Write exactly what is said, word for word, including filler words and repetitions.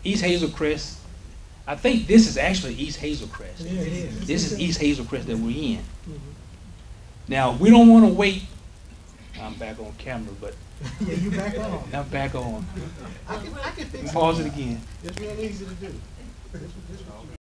East Hazelcrest. I think this is actually East Hazelcrest. Yeah, it is. This is East Hazelcrest that we're in. Mm-hmm. Now, we don't want to wait. I'm back on camera, but Yeah, you back on. I'm back on. I can, I can fix it. Pause it again. It's real easy to do.